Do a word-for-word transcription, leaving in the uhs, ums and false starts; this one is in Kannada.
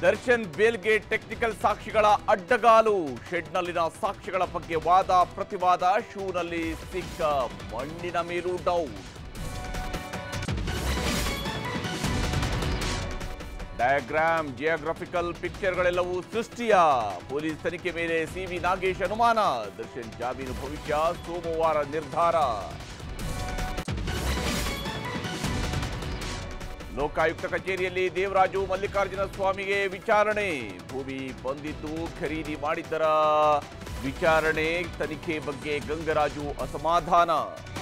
ದರ್ಶನ್ ಬೇಲ್ಗೆ ಟೆಕ್ನಿಕಲ್ ಸಾಕ್ಷಿಗಳ ಅಡ್ಡಗಾಲು. ಶೆಡ್ನಲ್ಲಿನ ಸಾಕ್ಷಿಗಳ ಬಗ್ಗೆ ವಾದ ಪ್ರತಿವಾದ. ಶೂನಲ್ಲಿ ಸಿಕ್ಕ ಮಣ್ಣಿನ ಮೇಲೂ ಡೌಟ್. ಡಯಾಗ್ರಾಮ್, ಜಿಯೋಗ್ರಫಿಕಲ್ ಪಿಕ್ಚರ್ಗಳೆಲ್ಲವೂ ಸೃಷ್ಟಿಯ. ಪೊಲೀಸ್ ತನಿಖೆ ಮೇಲೆ ಸಿವಿ ನಾಗೇಶ್ ಅನುಮಾನ. ದರ್ಶನ್ ಜಾಮೀನು ಭವಿಷ್ಯ ಸೋಮವಾರ ನಿರ್ಧಾರ. ಲೋಕಾಯುಕ್ತ ಕಚೇರಿಯಲ್ಲಿ ದೇವರಾಜು ಮಲ್ಲಿಕಾರ್ಜುನ ಸ್ವಾಮಿಗೆ ವಿಚಾರಣೆ. ಭೂಮಿ ಬಂದಿದ್ದು ಖರೀದಿ ಮಾಡಿದ್ದರ ವಿಚಾರಣೆ. ತನಿಖೆ ಬಗ್ಗೆ ಗಂಗರಾಜು ಅಸಮಾಧಾನ.